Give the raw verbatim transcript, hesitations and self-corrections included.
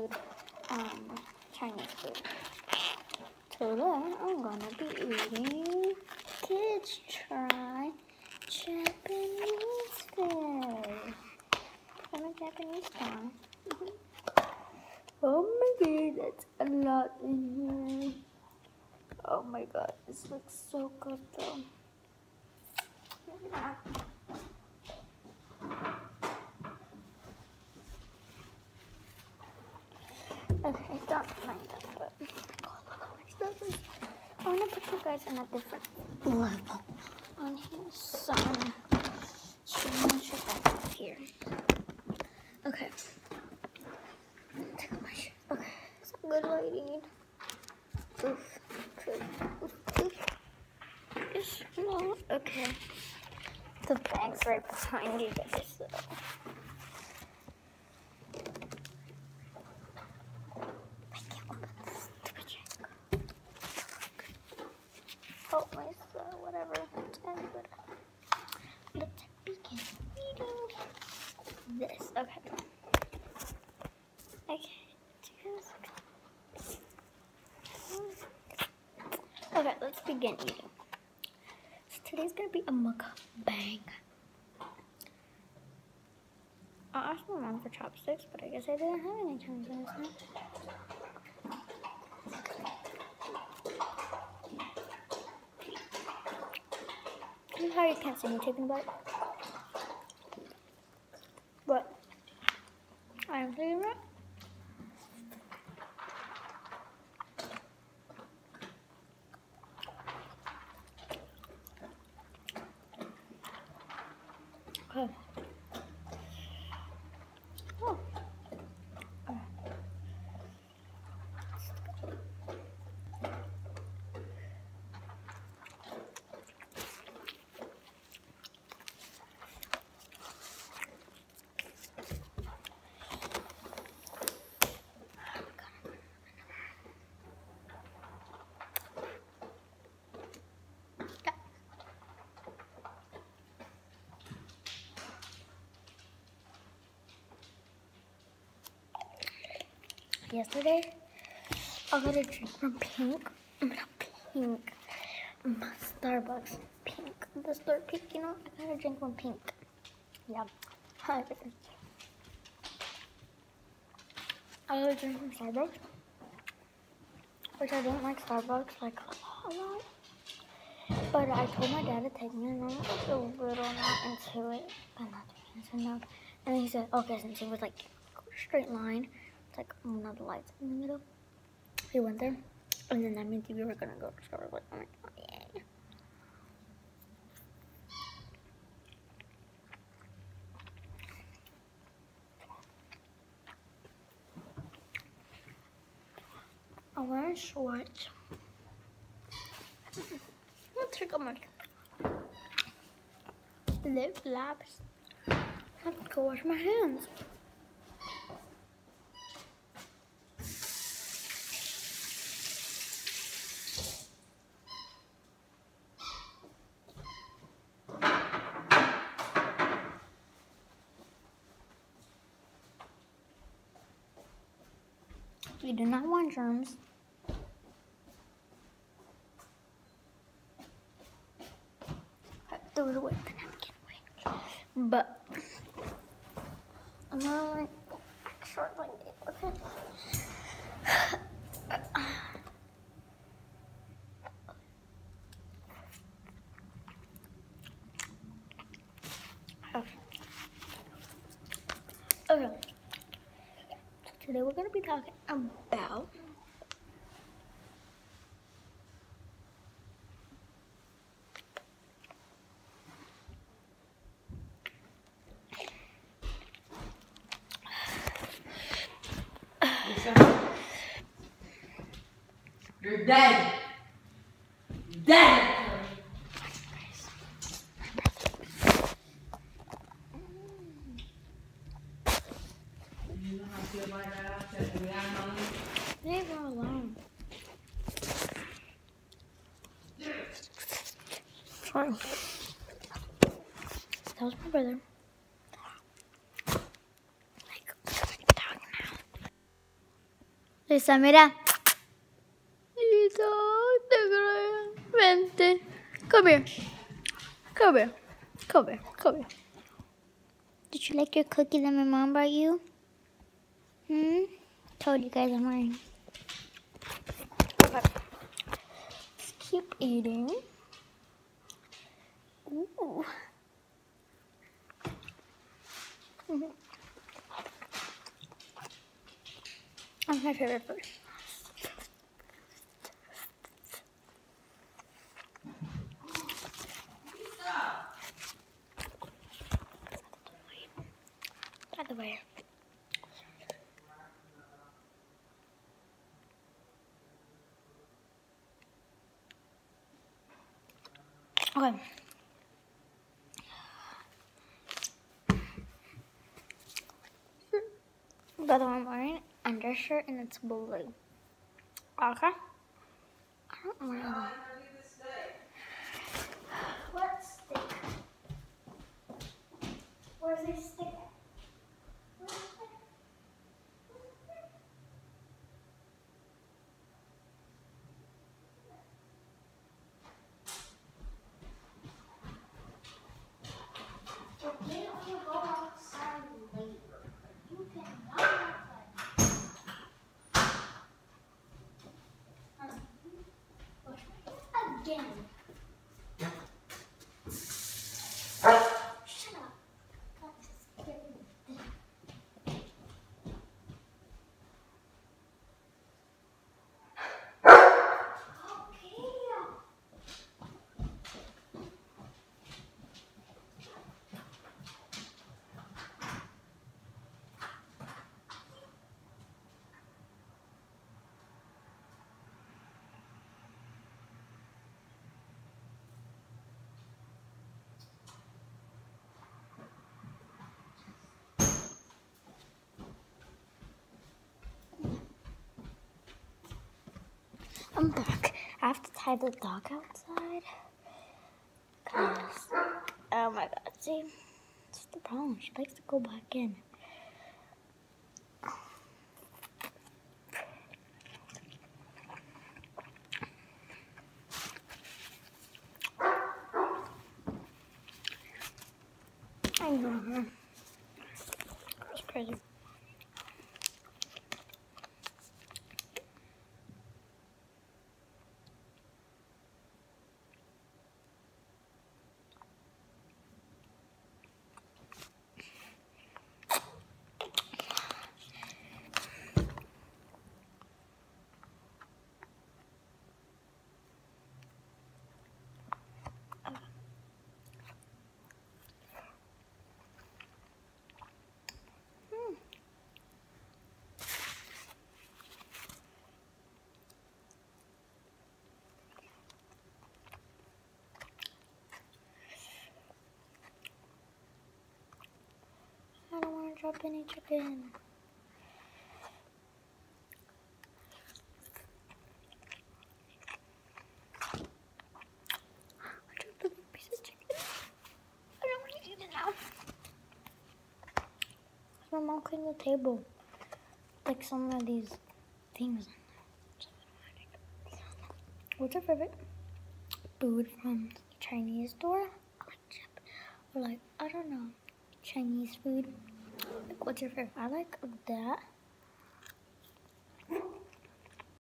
food, um, Chinese food. Today, I'm gonna be eating Kids Try Japanese food from a Japanese store. Oh my god, that's a lot in here. Oh my god, this looks so good though. Okay, don't mind that, but oh, look how much stuff is. I want to put you guys on a different level on here. So, so much of that here. Okay. Take off my shirt. Okay, some good lighting. Oof, oof, oof, oof. It's small. Okay. The bag's right behind you guys, so. Oh, my son, whatever. And good. Let's begin eating this. Okay. Okay. Okay, let's begin eating. So today's gonna be a mukbang. I asked my mom for chopsticks, but I guess I didn't have any chopsticks. You know how you can't see me taking a bite? But I am taking it. Okay. Oh. Yesterday, I got a drink from Pink. Not Pink. Starbucks. Pink. The store Pink, you know? I got a drink from Pink. Yeah. Hi. I got a drink from Starbucks. Which I don't like Starbucks, like, a lot. But I told my dad to take me, and I'm like a little not into it. But not into enough. And he said, okay, since it was like a straight line. Like one of the lights in the middle. We went there, and then that meant we were gonna go to Starbucks. Like, oh my god, yay! I'm wearing shorts. Let's take a look. Lip flaps. I have to go wash my hands. We do not want germs. Throw it away. But I'm gonna like short like this, okay? Okay. Okay. So today we're gonna be talking about You're dead. You're dead. leave her alone. Sorry. That was my brother. Like, talk now. Pisa, mira. Lisa, te creo. Vente. Come here. Come here. Come here. Come here. Did you like your cookie that my mom brought you? Hmm? Told you guys I'm wearing. Okay. Let's keep eating. Ooh. Mm-hmm. That's my favorite food. By the way. Okay. By the way, I'm wearing an undershirt and it's blue. Okay? I don't know. What stick? Where's the stick? Where's the stick? Okay, I'm gonna go outside later. You cannot outside. Again. Shut up. That's scary. I'm back. I have to tie the dog outside. Cause, oh my god, see? That's the problem. She likes to go back in. I know. It's crazy. I don't want to drop any chicken. I dropped a piece of chicken. I don't want to eat it now. My mom cleaned the table. Like some of these things. What's your favorite food from the Chinese store? I like chip. Or like, I don't know, Chinese food. Like, what's your favorite? I like that.